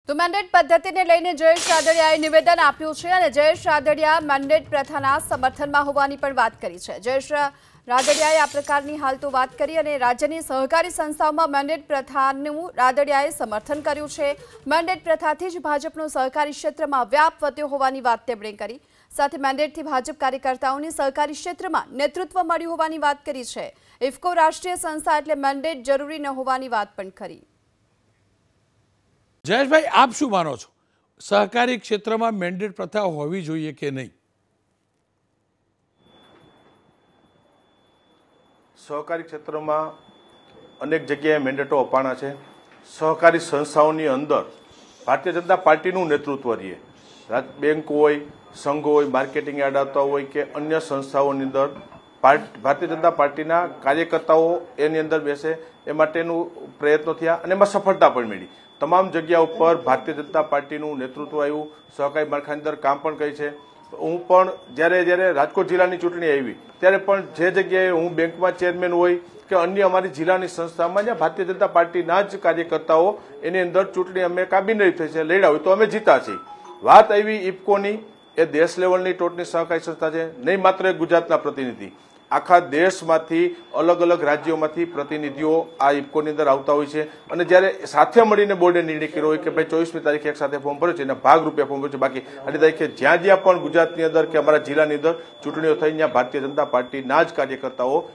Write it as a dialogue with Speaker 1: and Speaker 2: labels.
Speaker 1: તો મેન્ડેટ પદ્ધતિને લઈને જયેશ રાદડિયાએ નિવેદન આપ્યું છે અને જયેશ રાદડિયા મેન્ડેટ પ્રથાના સમર્થનમાં હોવાની પણ વાત કરી છે। જયેશ રાદડિયાએ આ પ્રકારની હાલ તો વાત કરી અને રાજ્યની સહકારી સંસ્થાઓમાં મેન્ડેટ પ્રથાનું રાદડિયાએ સમર્થન કર્યું છે। મેન્ડેટ પ્રથાથી જ ભાજપનો સહકારી ક્ષેત્રમાં વ્યાપ વધ્યો હોવાની વાત તેમણે કરી। સાથે મેન્ડેટથી ભાજપ કાર્યકર્તાઓની સહકારી ક્ષેત્રમાં નેતૃત્વ મળ્યું હોવાની વાત કરી છે। ઇફકો રાષ્ટ્રીય સંસ્થા એટલે મેન્ડેટ જરૂરી ન હોવાની વાત પણ કરી।
Speaker 2: જયેશભાઈ, આપ શું માનો છો, સહકારી ક્ષેત્રમાં મેન્ડેટ પ્રથા હોવી જોઈએ કે નહીં?
Speaker 3: સહકારી ક્ષેત્રમાં અનેક જગ્યાએ મેન્ડેટો અપાણા છે। સહકારી સંસ્થાઓની અંદર ભારતીય જનતા પાર્ટીનું નેતૃત્વ રહીએ, બેંક હોય, સંઘ હોય, માર્કેટિંગ યાર્ડ હોય કે અન્ય સંસ્થાઓની અંદર ભારતીય જનતા પાર્ટીના કાર્યકર્તાઓ એની અંદર બેસે એ માટેનું પ્રયત્નો થયા અને એમાં સફળતા પણ મળી। તમામ જગ્યા ઉપર ભારતીય જનતા પાર્ટીનું નેતૃત્વ આવ્યું, સહકારી માળખાની અંદર કામ પણ કરી છે। હું પણ જ્યારે રાજકોટ જિલ્લાની ચૂંટણી આવી ત્યારે પણ જે જગ્યાએ હું બેંકમાં ચેરમેન હોય કે અન્ય અમારી જિલ્લાની સંસ્થામાં જ્યાં ભારતીય જનતા પાર્ટીના જ કાર્યકર્તાઓ એની અંદર ચૂંટણી અમે કાબિનેટ થઈ છે લડ્યા હોય તો અમે જીતા છીએ। વાત આવી ઇફકોની, એ દેશ લેવલની ટોચની સહકારી સંસ્થા છે, નહીં માત્ર ગુજરાતના પ્રતિનિધિ, આખા દેશમાંથી અલગ અલગ રાજ્યોમાંથી પ્રતિનિધિઓ આ ઇફકોની અંદર આવતા હોય છે અને જ્યારે સાથે મળીને બોર્ડે નિર્ણય કર્યો હોય કે ભાઈ 24મી તારીખે એક સાથે ફોર્મ ભર્યું છે એના ભાગરૂપે ફોર્મ ભર્યું છે, બાકી આની તારીખે જ્યાં પણ ગુજરાતની અંદર કે અમારા જિલ્લાની અંદર ચૂંટણીઓ થઈ ત્યાં ભારતીય જનતા પાર્ટીના જ કાર્યકર્તાઓ